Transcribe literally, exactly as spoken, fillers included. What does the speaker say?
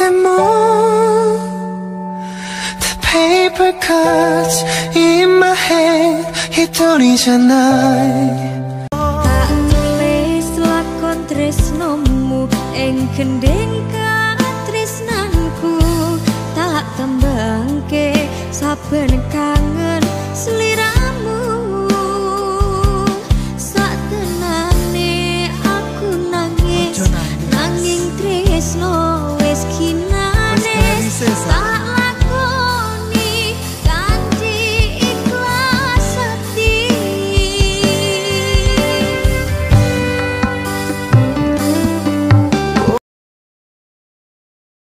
them all. The paper cuts in my head hittor이잖아. Tak nulis lakon tresnomu ing gending katresnanku, tak tembangke saben kangen sliramu. Sak tenane aku nangis, nanging tresno wis kinane.